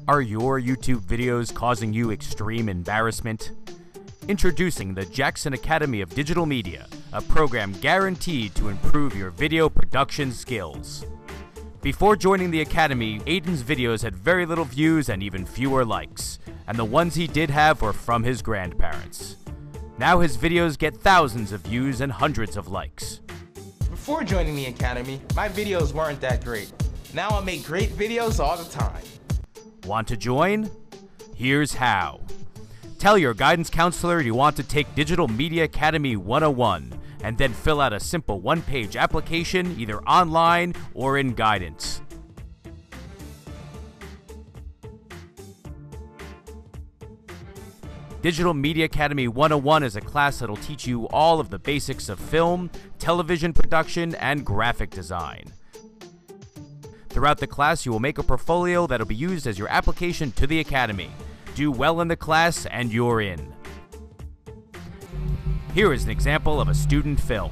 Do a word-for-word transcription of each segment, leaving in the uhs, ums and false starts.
Are your YouTube videos causing you extreme embarrassment? Introducing the Jackson Academy of Digital Media, a program guaranteed to improve your video production skills. Before joining the Academy, Aiden's videos had very little views and even fewer likes, and the ones he did have were from his grandparents. Now his videos get thousands of views and hundreds of likes. Before joining the Academy, my videos weren't that great. Now I make great videos all the time. Want to join? Here's how. Tell your guidance counselor you want to take Digital Media Academy one oh one, and then fill out a simple one-page application either online or in guidance. Digital Media Academy one oh one is a class that'll teach you all of the basics of film, television production, and graphic design. Throughout the class, you will make a portfolio that'll be used as your application to the Academy. Do well in the class and you're in. Here is an example of a student film.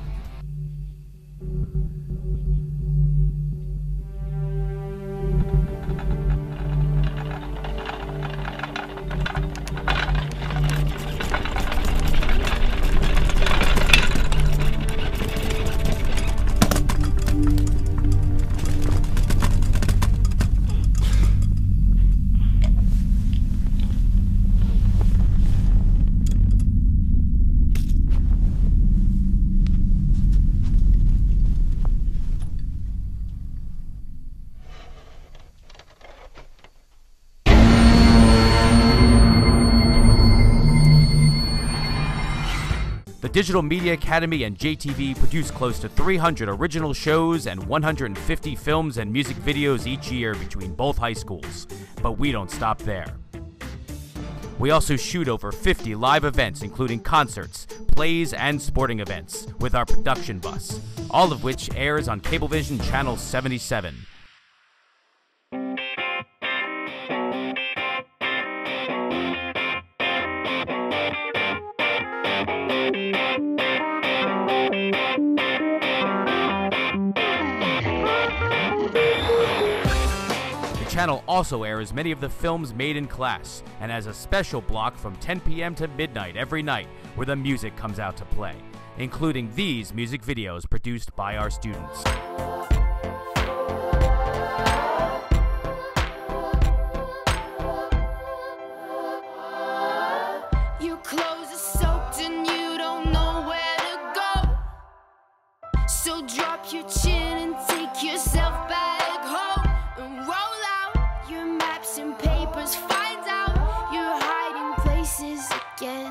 The Digital Media Academy and J T V produce close to three hundred original shows and one hundred fifty films and music videos each year between both high schools, but we don't stop there. We also shoot over fifty live events, including concerts, plays, and sporting events, with our production bus, all of which airs on Cablevision Channel seventy-seven. The channel also airs many of the films made in class, and has a special block from ten p m to midnight every night where the music comes out to play, including these music videos produced by our students. Your clothes are soaked and you don't know where to go, so drop your chin and take yourself back home and roll out your maps and papers, find out you're hiding places again.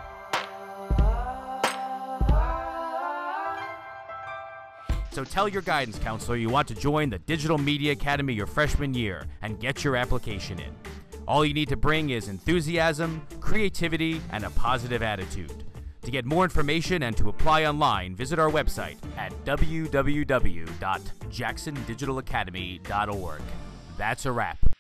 So tell your guidance counselor you want to join the Digital Media Academy your freshman year and get your application in. All you need to bring is enthusiasm, creativity, and a positive attitude. To get more information and to apply online, visit our website at w w w dot jackson digital academy dot org. That's a wrap.